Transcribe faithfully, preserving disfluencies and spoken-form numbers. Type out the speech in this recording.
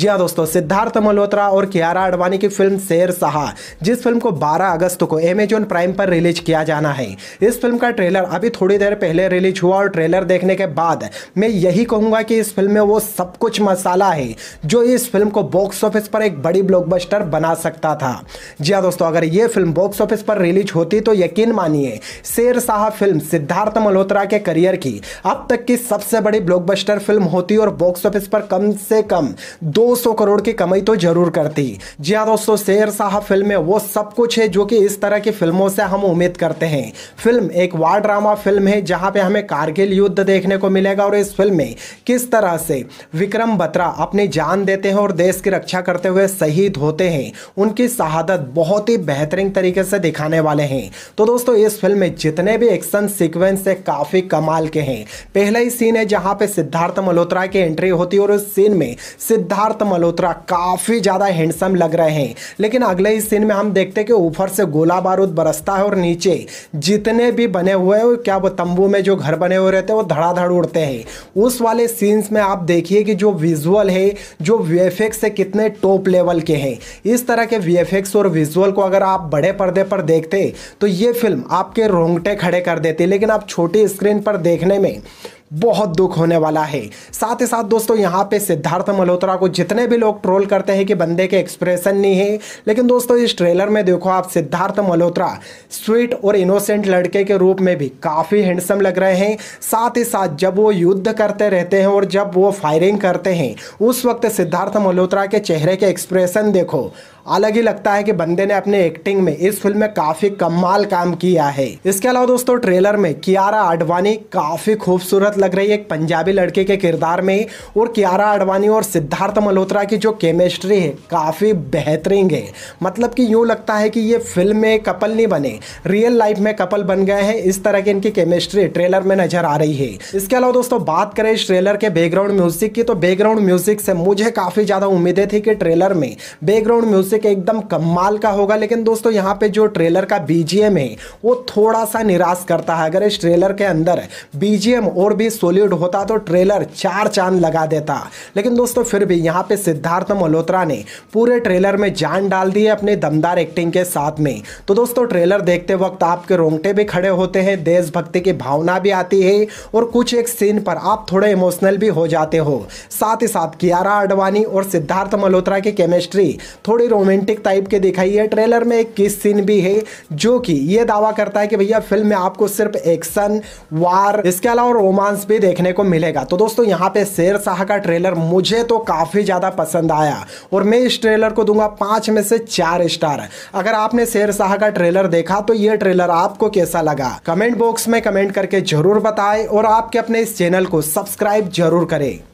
जी हाँ दोस्तों, सिद्धार्थ मल्होत्रा और कियारा आडवाणी की फिल्म शेरशाह, जिस फिल्म को बारह अगस्त को अमेजॉन प्राइम पर रिलीज किया जाना है। इस फिल्म का ट्रेलर अभी थोड़ी देर पहले रिलीज हुआ और ट्रेलर देखने के बाद मैं यही कहूंगा कि इस फिल्म में वो सब कुछ मसाला है जो इस फिल्म को बॉक्स ऑफिस पर एक बड़ी ब्लॉकबस्टर बना सकता था। जी हाँ दोस्तों, अगर ये फिल्म बॉक्स ऑफिस पर रिलीज होती तो यकीन मानिए शेरशाह फिल्म सिद्धार्थ मल्होत्रा के करियर की अब तक की सबसे बड़ी ब्लॉकबस्टर फिल्म होती और बॉक्स ऑफिस पर कम से कम दो सौ करोड़ की कमाई तो जरूर करती। जी हाँ दोस्तों, शेरशाह फिल्म में वो सब कुछ है जो कि इस तरह की फिल्मों से हम उम्मीद करते हैं। फिल्म एक वार ड्रामा फिल्म है जहां पे हमें कारगिल युद्ध देखने को मिलेगा और इस फिल्म में किस तरह से विक्रम बत्रा अपनी जान देते हैं और देश की रक्षा करते हुए शहीद होते हैं, उनकी शहादत बहुत ही बेहतरीन तरीके से दिखाने वाले हैं। तो दोस्तों, इस फिल्म में जितने भी एक्शन सीक्वेंस है काफी कमाल के हैं। पहला ही सीन है जहां पे सिद्धार्थ मल्होत्रा की एंट्री होती है और उस सीन में सिद्धार्थ मल्होत्रा काफी ज्यादा हैंडसम लग रहे हैं, लेकिन अगले ही सीन में हम देखते हैं कि ऊपर से गोला बारूद बरसता है और नीचे जितने भी बने हुए हैं, क्या वो तंबू में जो घर बने हुए रहते हैं वो धड़ाधड़ उड़ते हैं। उस वाले सीन्स में आप देखिए कि जो विजुअल है, जो वीएफएक्स है, कितने टॉप लेवल के हैं। इस तरह के वीएफएक्स और विजुअल को अगर आप बड़े पर्दे पर देखते तो ये फिल्म आपके रोंगटे खड़े कर देती, लेकिन आप छोटी स्क्रीन पर देखने में बहुत दुख होने वाला है। साथ ही साथ दोस्तों, यहाँ पे सिद्धार्थ मल्होत्रा को जितने भी लोग ट्रोल करते हैं कि बंदे के एक्सप्रेशन नहीं है, लेकिन दोस्तों इस ट्रेलर में देखो आप, सिद्धार्थ मल्होत्रा स्वीट और इनोसेंट लड़के के रूप में भी काफ़ी हैंडसम लग रहे हैं। साथ ही साथ जब वो युद्ध करते रहते हैं और जब वो फायरिंग करते हैं उस वक्त सिद्धार्थ मल्होत्रा के चेहरे के एक्सप्रेशन देखो, अलग ही लगता है कि बंदे ने अपने एक्टिंग में इस फिल्म में काफी कमाल काम किया है। इसके अलावा दोस्तों, ट्रेलर में कियारा आडवाणी काफी खूबसूरत लग रही है एक पंजाबी लड़के के किरदार में, और कियारा आडवाणी और सिद्धार्थ मल्होत्रा की जो केमिस्ट्री है काफी बेहतरीन है। मतलब कि यूं लगता है कि ये फिल्म में कपल नहीं बने, रियल लाइफ में कपल बन गए हैं। इस तरह की इनकी केमिस्ट्री ट्रेलर में नजर आ रही है। इसके अलावा दोस्तों, बात करें इस ट्रेलर के बैकग्राउंड म्यूजिक की, तो बैकग्राउंड म्यूजिक से मुझे काफी ज्यादा उम्मीदें थी कि ट्रेलर में बैकग्राउंड म्यूजिक एकदम कमाल का होगा, लेकिन दोस्तों यहाँ पे जो ट्रेलर का बीजीएम है वो थोड़ा सा निराश करता है। अगर इस ट्रेलर के अंदर बीजीएम और भी सॉलिड होता तो ट्रेलर चार चांद लगा देता, लेकिन दोस्तों फिर भी यहाँ पे सिद्धार्थ मल्होत्रा ने पूरे ट्रेलर में जान डाल दी है अपनी दमदार एक्टिंग के साथ में। तो दोस्तों, ट्रेलर देखते वक्त आपके रोंगटे भी खड़े होते हैं, देशभक्ति की भावना भी आती है और कुछ एक सीन पर आप थोड़े इमोशनल भी हो जाते हो। साथ ही साथ कियारा आडवाणी और सिद्धार्थ मल्होत्रा की केमिस्ट्री थोड़ी रोमांटिक टाइप के दिखाई है। ट्रेलर में एक किस सीन भी है जो कि ये दावा करता है कि भैया फिल्म में आपको सिर्फ एक्शन, वार, इसके अलावा रोमांस भी देखने को मिलेगा। तो दोस्तों, यहाँ पे शेरशाह का ट्रेलर मुझे तो काफी ज्यादा पसंद आया और मैं इस ट्रेलर को दूंगा पांच में से चार स्टार। अगर आपने शेरशाह का ट्रेलर देखा तो ये ट्रेलर आपको कैसा लगा कमेंट बॉक्स में कमेंट करके जरूर बताएं और आपके अपने इस चैनल को सब्सक्राइब जरूर करें।